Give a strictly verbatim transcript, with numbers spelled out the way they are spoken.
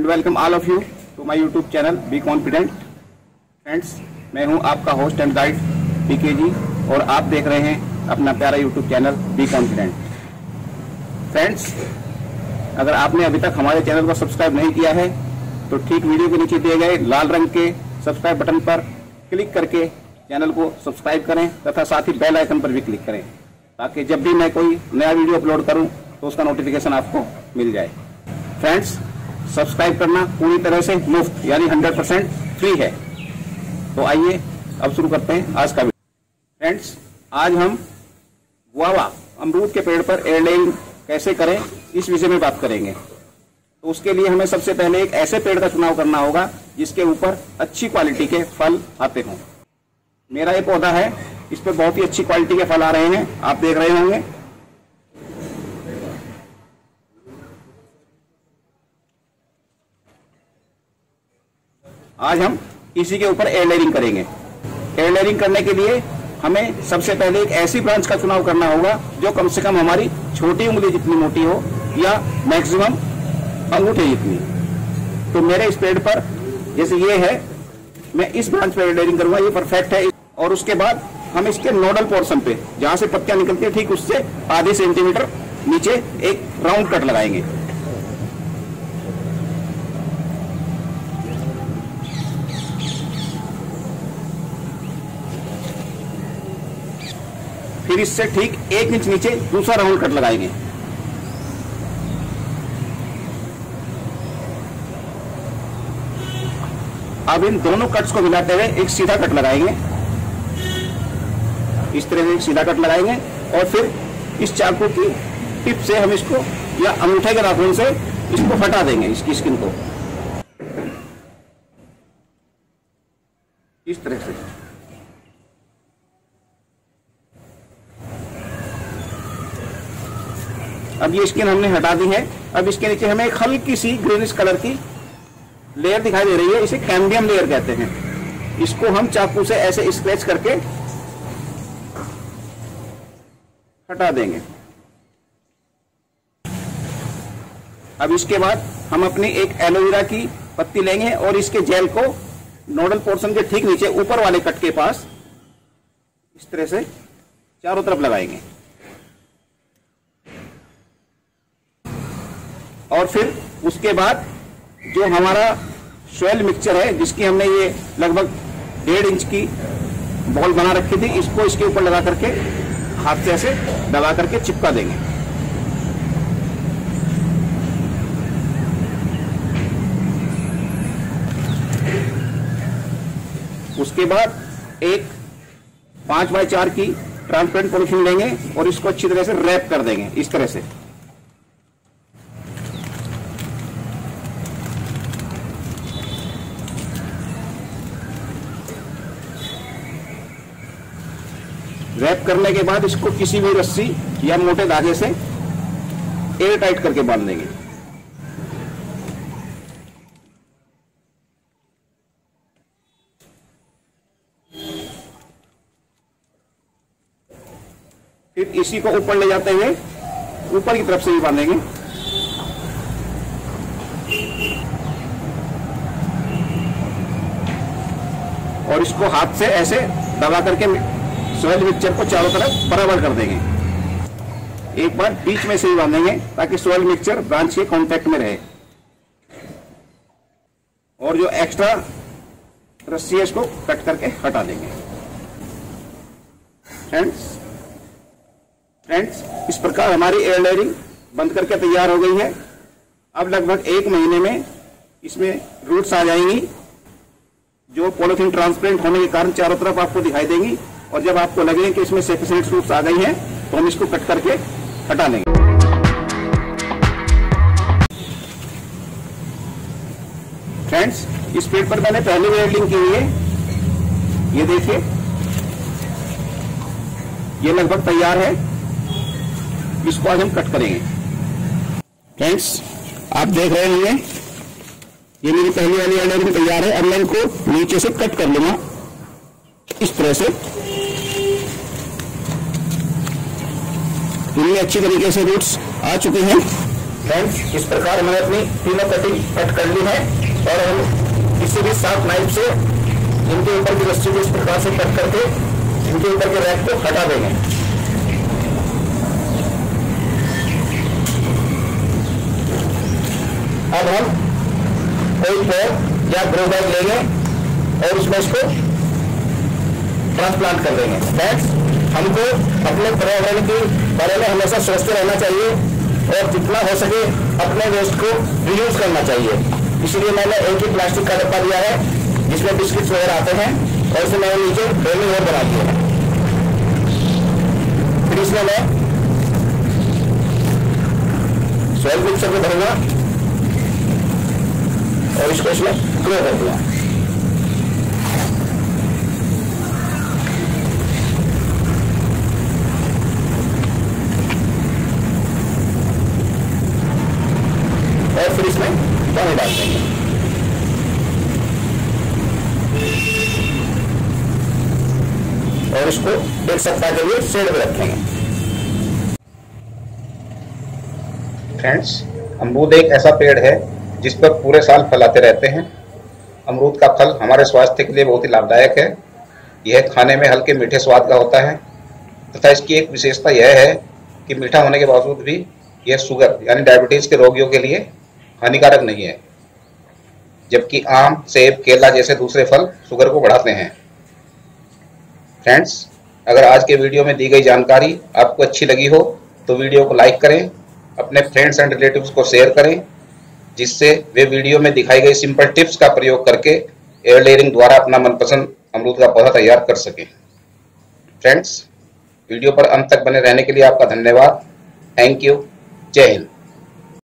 And welcome all of you to my YouTube channel be confident. Friends, मैं हूं आपका host and guide PK ji और आप देख रहे हैं अपना प्यारा YouTube channel be confident. Friends, अगर आपने अभी तक हमारे चैनल को सब्सक्राइब नहीं किया है तो ठीक वीडियो के नीचे दिए गए लाल रंग के सब्सक्राइब बटन पर क्लिक करके चैनल को सब्सक्राइब करें तथा साथ ही बेल आइकन पर भी क्लिक करें ताकि जब भी मैं कोई नया वीडियो अपलोड करूं तो उसका नोटिफिकेशन आपको मिल जाए। फ्रेंड्स, सब्सक्राइब करना पूरी तरह से मुफ्त यानी हंड्रेड परसेंट फ्री है। तो आइए अब शुरू करते हैं आज का वीडियो। फ्रेंड्स, आज हम गुआवा अमरूद के पेड़ पर एयर लेइंग कैसे करें इस विषय में बात करेंगे। तो उसके लिए हमें सबसे पहले एक ऐसे पेड़ का चुनाव करना होगा जिसके ऊपर अच्छी क्वालिटी के फल आते हों। मेरा ये पौधा है, इस पर बहुत ही अच्छी क्वालिटी के फल आ रहे हैं, आप देख रहे होंगे। आज हम इसी के ऊपर एयर लेयरिंग करेंगे। एयर लेयरिंग करने के लिए हमें सबसे पहले एक ऐसी ब्रांच का चुनाव करना होगा जो कम से कम हमारी छोटी उंगली जितनी मोटी हो या मैक्सिमम अंगूठे जितनी। तो मेरे इस पेड़ पर जैसे ये है, मैं इस ब्रांच पर एयर लेयरिंग करूंगा, ये परफेक्ट है। और उसके बाद हम इसके नोडल पोर्शन पे जहां से पत्तियां निकलती है ठीक उससे आधे सेंटीमीटर नीचे एक राउंड कट लगाएंगे। फिर इससे ठीक एक इंच नीचे दूसरा राउंड कट लगाएंगे। अब इन दोनों कट्स को मिलाते हुए एक सीधा कट लगाएंगे। इस तरह से एक सीधा कट लगाएंगे और फिर इस चाकू की टिप से हम इसको या अंगूठे के नाखून से इसको हटा देंगे, इसकी स्किन को इस तरह से। अब ये स्किन हमने हटा दी है। अब इसके नीचे हमें एक हल्की सी ग्रीनिश कलर की लेयर दिखाई दे रही है, इसे कैम्बियम लेयर कहते हैं। इसको हम चाकू से ऐसे स्क्रैच करके हटा देंगे। अब इसके बाद हम अपनी एक एलोवेरा की पत्ती लेंगे और इसके जेल को नोडल पोर्शन के ठीक नीचे ऊपर वाले कट के पास इस तरह से चारों तरफ लगाएंगे। और फिर उसके बाद जो हमारा सॉइल मिक्सचर है, जिसकी हमने ये लगभग डेढ़ इंच की बॉल बना रखी थी, इसको इसके ऊपर लगा करके हाथ से ऐसे दबा करके चिपका देंगे। उसके बाद एक पांच बाय चार की ट्रांसपेरेंट पॉलिथीन लेंगे और इसको अच्छी तरह से रैप कर देंगे इस तरह से। रैप करने के बाद इसको किसी भी रस्सी या मोटे धागे से एयर टाइट करके बांध देंगे। फिर इसी को ऊपर ले जाते हुए ऊपर की तरफ से भी बांधेंगे। और इसको हाथ से ऐसे दबा करके सॉइल मिक्सचर को चारों तरफ बराबर कर देंगे। एक बार बीच में से ही बांधेंगे ताकि सॉइल मिक्सचर ब्रांच के कांटेक्ट में रहे। और जो एक्स्ट्रा रस्सी है इसको कट करके हटा देंगे। फ्रेंड्स फ्रेंड्स इस प्रकार हमारी एयर लेयरिंग बंद करके तैयार हो गई है। अब लगभग एक महीने में इसमें रूट्स आ जाएंगी जो पॉलिथीन ट्रांसपेरेंट होने के कारण चारों तरफ आपको दिखाई देंगी। और जब आपको लगे कि इसमें सफिशिएंट रूट्स आ गई हैं तो हम इसको कट करके हटा लेंगे। फ्रेंड्स, इस पेड़ पर मैंने पहले भी एयरलिंग की हुई है, ये देखिए, ये लगभग तैयार है। इसको आज हम कट करेंगे। फ्रेंड्स, आप देख रहे होंगे ये मेरी पहली वाली एयरलिंग तैयार है। अब मैं इनको नीचे से कट कर लूंगा इस तरह से। इनमें अच्छी तरीके से रूट्स आ चुके हैं। फ्रेंड्स, इस प्रकार हमने अपनी तीनों कटिंग कट कर ली है और हम किसी भी शार्प नाइफ से इनके ऊपर की रस्सी को इस प्रकार से कट करके इनके ऊपर के रैक को हटा देंगे। अब हम कोई पॉट या ग्रो बैग लेंगे और उसमें इसको ट्रांसप्लांट कर देंगे। फ्रेंड्स, हमको अपने पर्यावरण के बारे में हमेशा सोचते रहना चाहिए और जितना हो सके अपने वेस्ट को रियूज करना चाहिए। इसलिए मैंने एक ही प्लास्टिक का डब्बा दिया है जिसमें बिस्किट्स वगैरह आते हैं और इसे मैंने नीचे डोली और बना दिया है। फिर इसमें मैं सॉइल मिक्सर को भरूंगा और इसको इसमें ग्रो कर दूंगा। और फिर इसमें पानी डाल देंगे। और इसको एक सप्ताह के लिए शेड में रखेंगे। फ्रेंड्स, अमरूद एक ऐसा पेड़ है जिस पर पूरे साल फल आते रहते हैं। अमरूद का फल हमारे स्वास्थ्य के लिए बहुत ही लाभदायक है। यह खाने में हल्के मीठे स्वाद का होता है तथा इसकी एक विशेषता यह है कि मीठा होने के बावजूद भी यह शुगर यानी डायबिटीज के रोगियों के लिए हानिकारक नहीं है, जबकि आम, सेब, केला जैसे दूसरे फल शुगर को बढ़ाते हैं। फ्रेंड्स, अगर आज के वीडियो में दी गई जानकारी आपको अच्छी लगी हो तो वीडियो को लाइक करें, अपने फ्रेंड्स एंड रिलेटिव्स को शेयर करें, जिससे वे वीडियो में दिखाई गई सिंपल टिप्स का प्रयोग करके एयर लेयरिंग द्वारा अपना मनपसंद अमरूद का पौधा तैयार कर सकें। फ्रेंड्स, वीडियो पर अंत तक बने रहने के लिए आपका धन्यवाद। Thank you. जय हिंद।